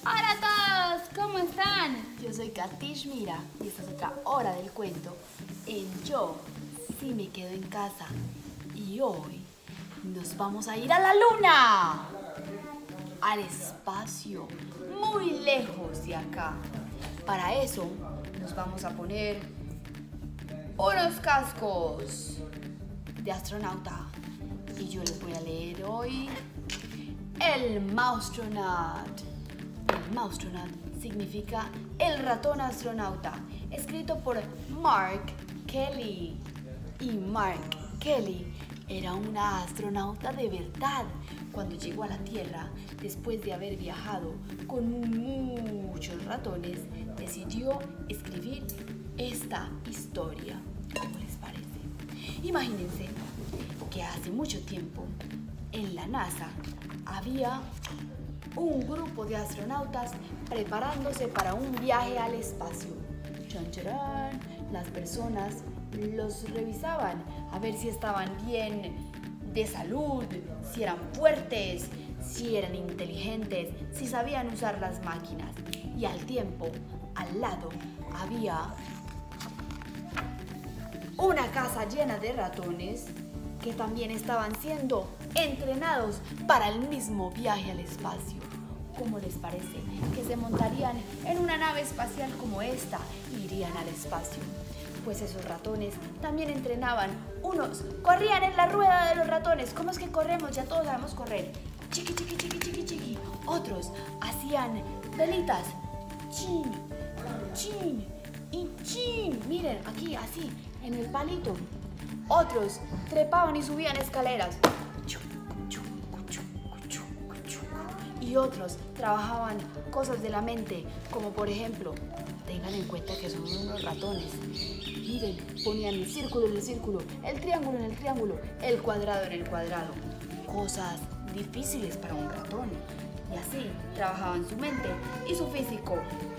Hola a todos, ¿cómo están? Yo soy Katish Mira y esta es otra hora del cuento en Yo sí me quedo en casa. Y hoy nos vamos a ir a la luna, al espacio, muy lejos de acá. Para eso nos vamos a poner unos cascos de astronauta y yo les voy a leer hoy el Mousetronaut. El Mousetronaut significa el ratón astronauta, escrito por Mark Kelly. Y Mark Kelly era una astronauta de verdad. Cuando llegó a la Tierra, después de haber viajado con muchos ratones, decidió escribir esta historia. ¿Cómo les parece? Imagínense que hace mucho tiempo en la NASA había un grupo de astronautas preparándose para un viaje al espacio. ¡Chan, charán! Las personas los revisaban a ver si estaban bien de salud, si eran fuertes, si eran inteligentes, si sabían usar las máquinas. Y al tiempo, al lado, había una casa llena de ratones que también estaban siendo entrenados para el mismo viaje al espacio. ¿Cómo les parece que se montarían en una nave espacial como esta e irían al espacio? Pues esos ratones también entrenaban. Unos corrían en la rueda de los ratones. ¿Cómo es que corremos? Ya todos sabemos correr. Chiqui, chiqui, chiqui, chiqui, chiqui. Otros hacían velitas. Chin, chin y chin. Miren, aquí, así, en el palito. Otros trepaban y subían escaleras. Y otros trabajaban cosas de la mente, como por ejemplo, tengan en cuenta que son unos ratones. Miren, ponían el círculo en el círculo, el triángulo en el triángulo, el cuadrado en el cuadrado. Cosas difíciles para un ratón. Y así trabajaban su mente y su físico.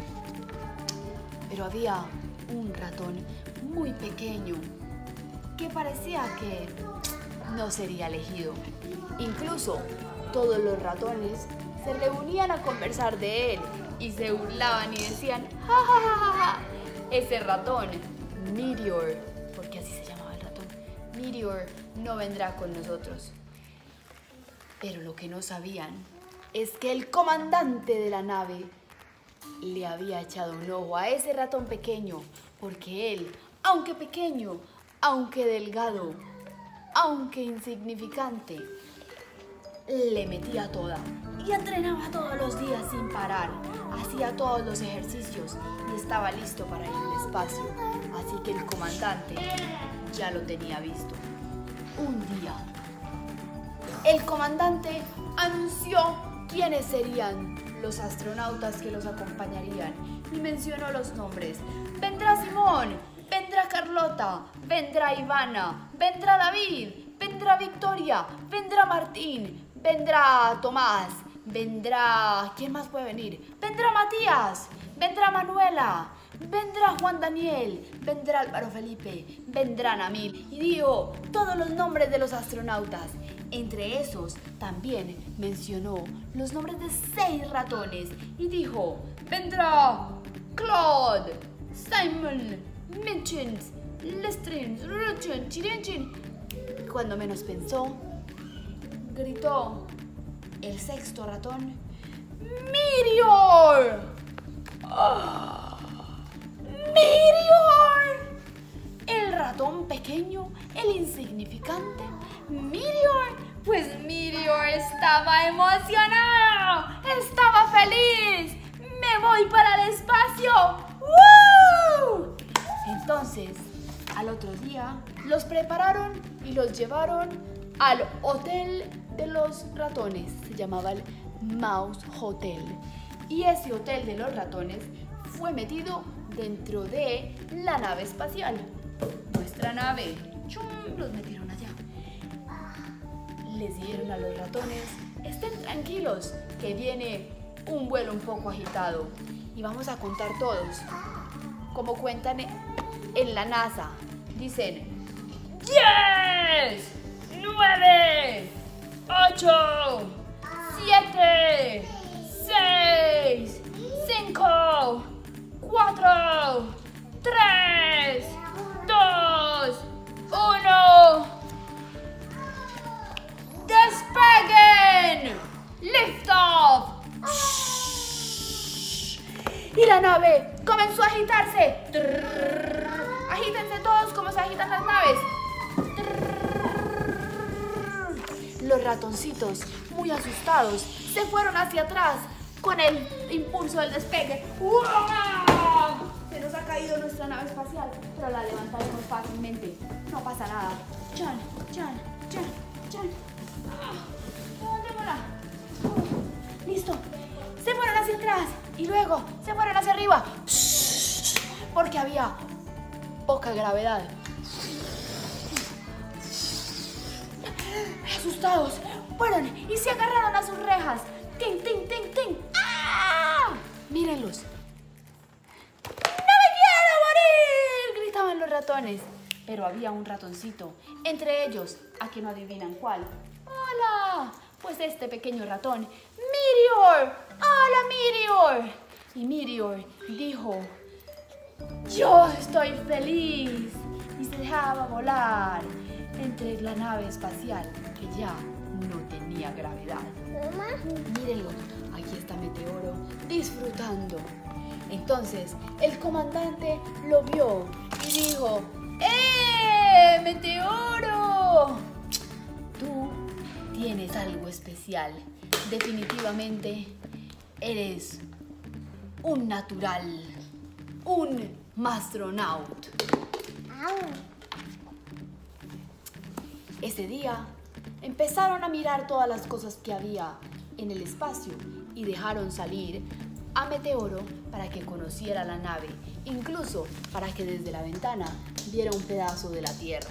Pero había un ratón muy pequeño que parecía que no sería elegido. Incluso todos los ratones se reunían a conversar de él y se burlaban y decían ¡ja, ja, ja, ja, ja! Ese ratón, Meteor, porque así se llamaba el ratón, Meteor no vendrá con nosotros. Pero lo que no sabían es que el comandante de la nave le había echado un ojo a ese ratón pequeño, porque él, aunque pequeño, aunque delgado, aunque insignificante, le metía toda y entrenaba todos los días sin parar, hacía todos los ejercicios y estaba listo para ir al espacio. Así que el comandante ya lo tenía visto. Un día, el comandante anunció quiénes serían los astronautas que los acompañarían y mencionó los nombres. Vendrá Simón, vendrá Carlota, vendrá Ivana, vendrá David, vendrá Victoria, vendrá Martín, vendrá Tomás, vendrá... ¿Quién más puede venir? Vendrá Matías, vendrá Manuela, vendrá Juan Daniel, vendrá Álvaro Felipe, vendrá Namil. Y dijo todos los nombres de los astronautas. Entre esos también mencionó los nombres de 6 ratones y dijo: vendrá Claude, Simon, Minchins, Lestrins, Ruchin, Chirinchin. Cuando menos pensó, gritó el 6º ratón: ¡Meteor! ¡Oh! ¡Meteor! El ratón pequeño, el insignificante, Meteor. Pues Meteor estaba emocionado, estaba feliz. ¡Me voy para el espacio! ¡Woo! Entonces, al otro día, los prepararon y los llevaron al hotel de los ratones. Se llamaba el Mouse Hotel. Y ese hotel de los ratones fue metido dentro de la nave espacial. Nuestra nave. ¡Chum! Los metieron allá. Les dijeron a los ratones: estén tranquilos, que viene un vuelo un poco agitado. Y vamos a contar todos, como cuentan en la NASA. Dicen: 10, 9, 8, 7, 6, nave comenzó a agitarse. Agítense todos como se agitan las naves. Los ratoncitos, muy asustados, se fueron hacia atrás con el impulso del despegue. ¡Uah! Se nos ha caído nuestra nave espacial, pero la levantaremos fácilmente. No pasa nada. Chan, chan, chan, chan. Levantémosla. Listo. Se fueron hacia atrás y luego se fueron hacia arriba. Porque había poca gravedad. Asustados, fueron y se agarraron a sus rejas. ¡Tin, tin, tin, tin! ¡Ah! Mírenlos. ¡No me quiero morir!, gritaban los ratones. Pero había un ratoncito entre ellos, a que no adivinan cuál. ¡Hola! Pues este pequeño ratón, Meteor. ¡Hola, Meteor! Y Meteor dijo: yo estoy feliz. Y se dejaba volar entre la nave espacial que ya no tenía gravedad. Mamá. Mírenlo, aquí está Meteoro disfrutando. Entonces el comandante lo vio y dijo: Meteoro! Tú tienes algo especial. Definitivamente eres un natural, un mastronaut. Ese día empezaron a mirar todas las cosas que había en el espacio y dejaron salir a Meteoro para que conociera la nave, incluso para que desde la ventana viera un pedazo de la Tierra.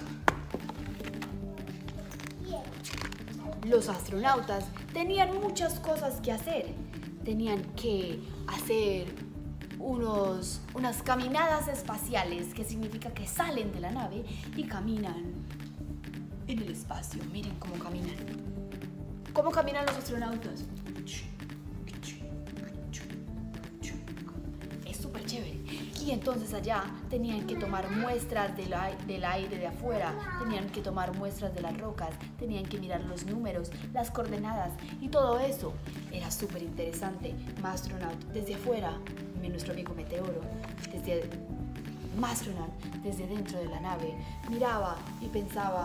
Los astronautas tenían muchas cosas que hacer. Tenían que hacer unas caminadas espaciales, que significa que salen de la nave y caminan en el espacio. Miren cómo caminan. ¿Cómo caminan los astronautas? Es súper chévere. Y entonces allá tenían que tomar muestras del aire de afuera, tenían que tomar muestras de las rocas, tenían que mirar los números, las coordenadas y todo eso. Era súper interesante. Mastronaut desde afuera, nuestro amigo Meteoro, Mastronaut desde dentro de la nave, miraba y pensaba: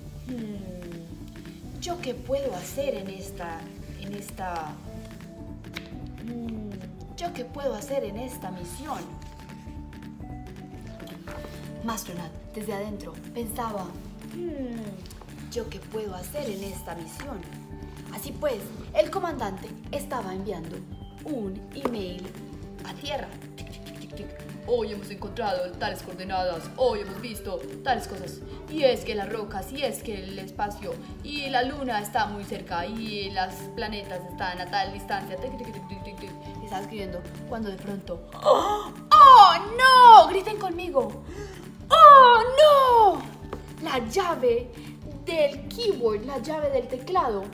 ¿yo qué puedo hacer ¿yo qué puedo hacer en esta misión? Mastronaut desde adentro pensaba: ¿yo qué puedo hacer en esta misión? Así pues, el comandante estaba enviando un email a Tierra. Hoy hemos encontrado tales coordenadas, hoy hemos visto tales cosas. Y es que las rocas, y es que el espacio, y la luna está muy cerca, y los planetas están a tal distancia. Y estaba escribiendo cuando de pronto: ¡oh no! Griten conmigo. ¡Oh no! La llave del keyboard, la llave del teclado,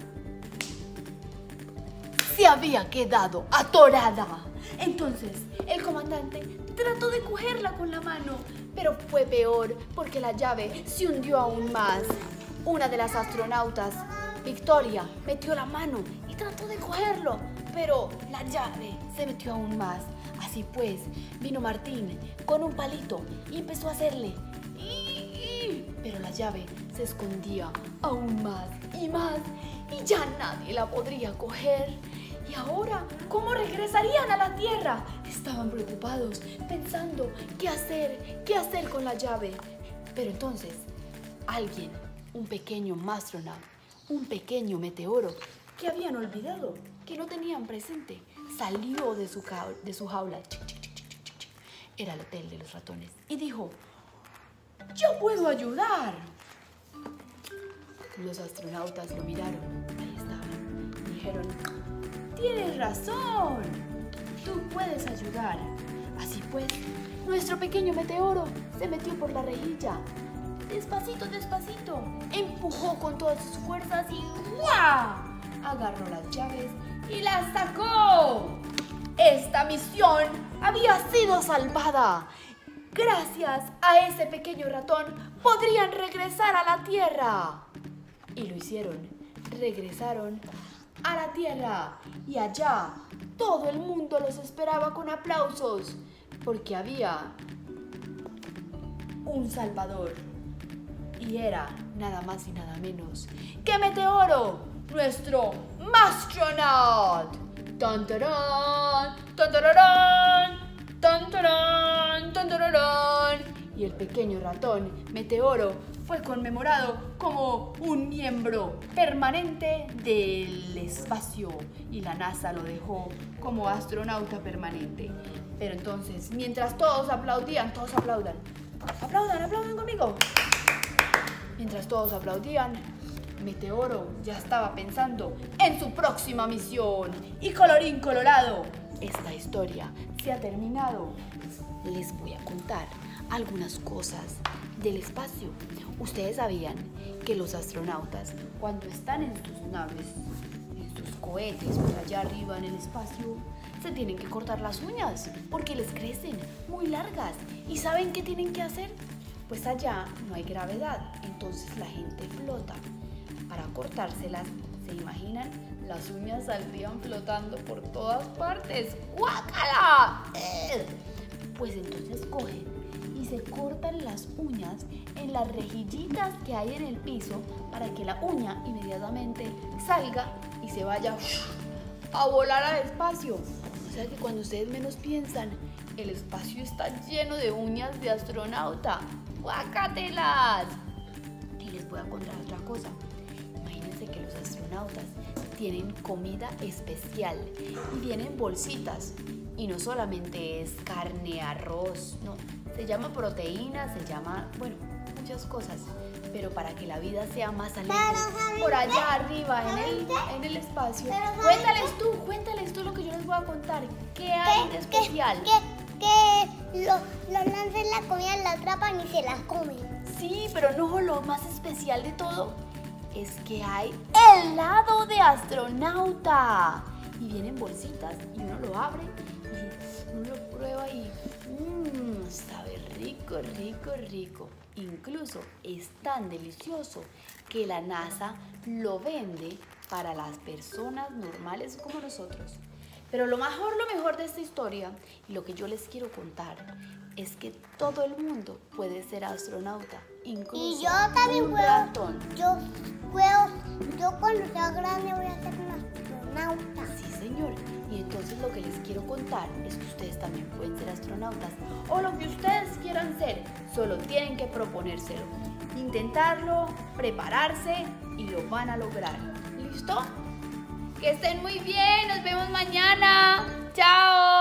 se había quedado atorada. Entonces el comandante trató de cogerla con la mano, pero fue peor porque la llave se hundió aún más. Una de las astronautas, Victoria, metió la mano y trató de cogerlo, pero la llave se metió aún más. Así pues, vino Martín con un palito y empezó a hacerle. Pero la llave se escondía aún más y ya nadie la podría coger. ¿Y ahora cómo regresarían a la Tierra? Estaban preocupados, pensando qué hacer con la llave. Pero entonces, alguien, un pequeño Mastronaut, un pequeño Meteoro, que habían olvidado, que no tenían presente, salió de su jaula. Era el hotel de los ratones. Y dijo: ¡yo puedo ayudar! Los astronautas lo miraron. Ahí estaban. Dijeron: ¡tienes razón! Tú puedes ayudar. Así pues, nuestro pequeño Meteoro se metió por la rejilla. Despacito, despacito. Empujó con todas sus fuerzas y ¡guau! Agarró las llaves y las sacó. Esta misión había sido salvada. Gracias a ese pequeño ratón podrían regresar a la Tierra. Y lo hicieron. Regresaron a la Tierra. Y allá todo el mundo los esperaba con aplausos, porque había un Salvador. Y era nada más y nada menos que Meteoro, nuestro Mastronaut. ¡Tan, tarán! ¡Tan, tararán! ¡Tan, tarán! ¡Tan, tararán! Y el pequeño ratón Meteoro fue conmemorado como un miembro permanente del espacio y la NASA lo dejó como astronauta permanente. Pero entonces, mientras todos aplaudían, todos aplaudan. Aplaudan conmigo. Mientras todos aplaudían, Meteoro ya estaba pensando en su próxima misión. Y colorín colorado, esta historia se ha terminado. Les voy a contar algunas cosas del espacio. Ustedes sabían que los astronautas, cuando están en sus naves, en sus cohetes por allá arriba en el espacio, se tienen que cortar las uñas porque les crecen muy largas. ¿Y saben qué tienen que hacer? Pues allá no hay gravedad, entonces la gente flota. Para cortárselas, ¿se imaginan? Las uñas saldrían flotando por todas partes. ¡Guácala! Pues entonces cogen y se cortan las uñas en las rejillitas que hay en el piso para que la uña inmediatamente salga y se vaya a volar al espacio. O sea que cuando ustedes menos piensan, el espacio está lleno de uñas de astronauta. ¡Guácatelas! Y les voy a contar otra cosa. Imagínense que los astronautas tienen comida especial y vienen bolsitas. Y no solamente es carne, arroz, no. Se llama proteína, se llama, bueno, muchas cosas. Pero para que la vida sea más alegre, por allá arriba en el espacio. Cuéntales tú lo que yo les voy a contar. ¿Qué hay de especial? Que los lanzan la comida, la atrapan y se la comen. Sí, pero no, lo más especial de todo es que hay helado de astronauta. Y vienen bolsitas y uno lo abre y uno lo prueba y sabe rico. Incluso es tan delicioso que la NASA lo vende para las personas normales como nosotros. Pero lo mejor de esta historia y lo que yo les quiero contar es que todo el mundo puede ser astronauta, incluso y yo también un puedo. ratón. Yo cuando sea grande voy a ser un astronauta. Sí, señor. Y entonces lo que les quiero contar es que ustedes también pueden ser astronautas o lo que ustedes quieran ser, solo tienen que proponérselo, intentarlo, prepararse y lo van a lograr. ¿Listo? Que estén muy bien, nos vemos mañana. ¡Chao!